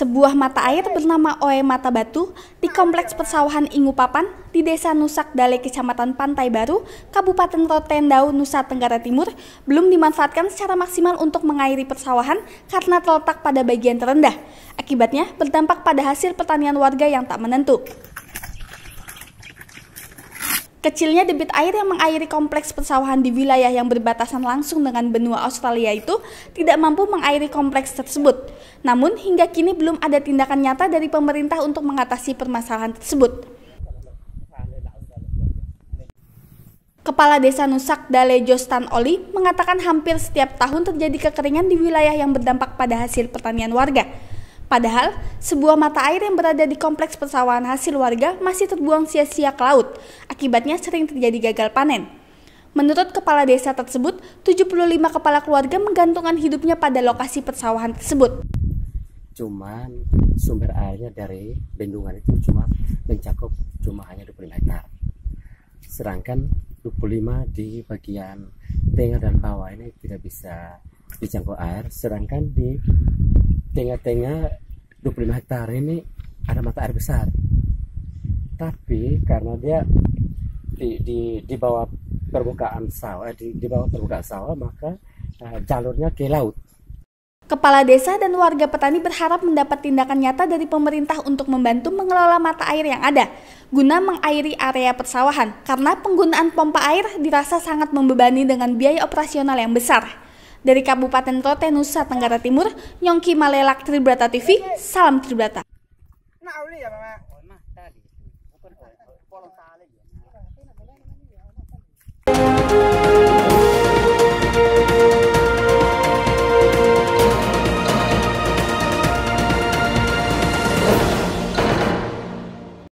Sebuah mata air bernama Oe Mata Batu di Kompleks Persawahan Ingupapan di Desa Nusak Dale, Kecamatan Pantai Baru, Kabupaten Rotendau, Nusa Tenggara Timur, belum dimanfaatkan secara maksimal untuk mengairi persawahan karena terletak pada bagian terendah. Akibatnya berdampak pada hasil pertanian warga yang tak menentu. Kecilnya debit air yang mengairi kompleks persawahan di wilayah yang berbatasan langsung dengan benua Australia itu tidak mampu mengairi kompleks tersebut. Namun hingga kini belum ada tindakan nyata dari pemerintah untuk mengatasi permasalahan tersebut. Kepala Desa Nusak Dale Jostan Oli mengatakan hampir setiap tahun terjadi kekeringan di wilayah yang berdampak pada hasil pertanian warga. Padahal, sebuah mata air yang berada di kompleks persawahan hasil warga masih terbuang sia-sia ke laut. Akibatnya sering terjadi gagal panen. Menurut kepala desa tersebut, 75 kepala keluarga menggantungkan hidupnya pada lokasi persawahan tersebut. Cuman sumber airnya dari bendungan itu cuma mencakup hanya 25 hektar. Sedangkan 25 di bagian tengah dan bawah ini tidak bisa dijangkau air. Sedangkan di tengah-tengah 25 hektar ini ada mata air besar, tapi karena dia di bawah permukaan sawah, di bawah permukaan sawah, maka jalurnya ke laut. Kepala desa dan warga petani berharap mendapat tindakan nyata dari pemerintah untuk membantu mengelola mata air yang ada guna mengairi area persawahan, karena penggunaan pompa air dirasa sangat membebani dengan biaya operasional yang besar. Dari Kabupaten Rote, Nusa Tenggara Timur, Yongki Malelak, Tribrata TV, salam Tribrata.